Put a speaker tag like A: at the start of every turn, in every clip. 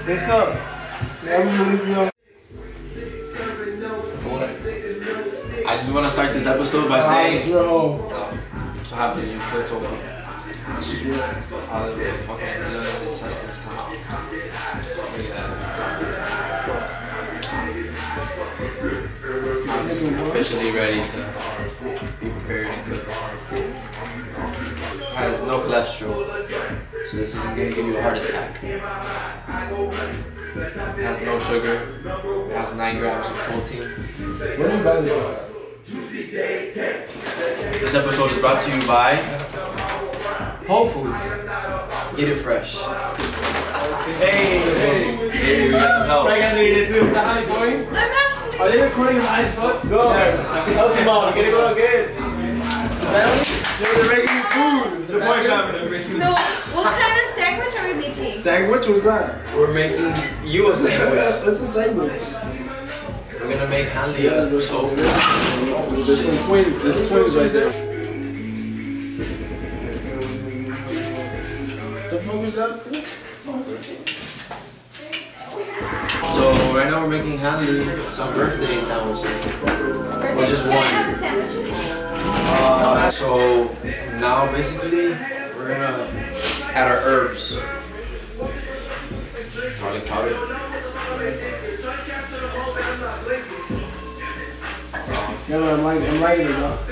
A: Wake up. I was ready for you.
B: I just want to start this episode by saying,
A: you're home.
B: What happened? You feel tofu.
A: This is real.
B: All of the fucking the intestines come out. Look at that. I'm officially ready to be prepared and cooked. It has no cholesterol, so this isn't gonna give you a heart attack. It has no sugar. It has 9 grams of protein.
A: Where do you buy this stuff?
B: This episode is brought to you by Whole Foods. Get it fresh. Hey, we got some help.
A: I got needed too. Is that how you going?
C: I'm actually.
A: Are they recording high as fuck? Go.
B: Yes.
A: Help them out. Get it going good. They're making food. The boy family.
C: No. What kind of sandwich are we making?
A: Sandwich? What's that?
B: We're making you a sandwich.
A: It's a sandwich.
B: We're gonna make Hanley a tofu.
A: There's some twins. There's twins right there. The fuck is that?
B: So right now we're making Hanley some birthday sandwiches. Or just
C: Can I have a
B: one.
C: sandwich?
B: So now basically we're gonna add our herbs. Garlic powder.
A: Yeah, I'm liking it, bro.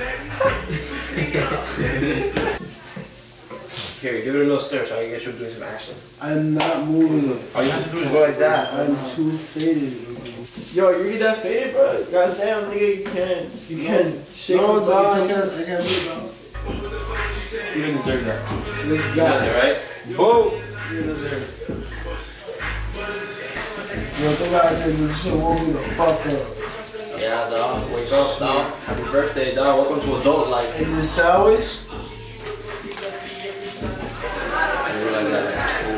B: Here, give it a little stir so I can get you doing some action.
A: I'm not moving.
B: All you have to do is go like that.
A: I'm too faded.
D: Yo, you really that faded, bro? Goddamn, nigga, you can't shake
A: No,
D: some
A: dog, I
D: fucking
A: can't do it, dog.
D: You don't deserve that.
A: Let's
D: You
A: go.
D: does it, right? Whoa! You deserve it.
A: Yo, think I said this shit woke me the fuck up.
B: Yeah, dog. Wake up, dog. Happy birthday, dog. Welcome to adult life.
A: And this sandwich?
B: Like that.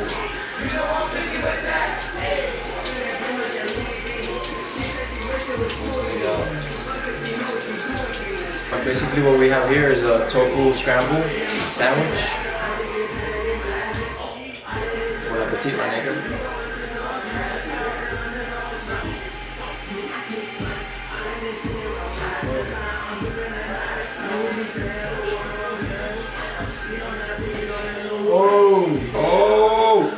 B: Basically what we have here is a tofu scramble sandwich. Bon appetit, my nigga.
A: Oh!
B: Oh!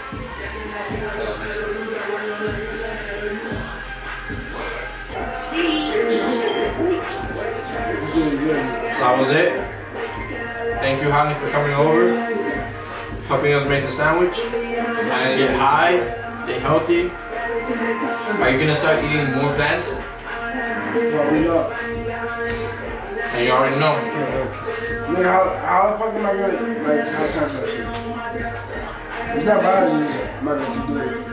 B: That was it. Thank you, Hanley, for coming over, helping us make the sandwich. Get high, stay healthy. Are you gonna start eating more plants?
A: Probably not.
B: And you already know.
A: Nigga, how the fuck am I gonna, like, have time for that shit? It's not biology, I'm not gonna keep doing it.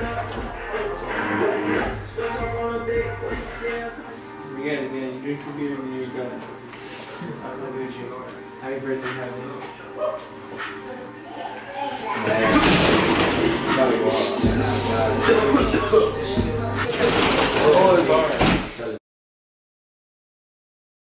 D: Again, you drink some beer and you're done. I'm not doing you. Happy birthday, happy.
B: Oh,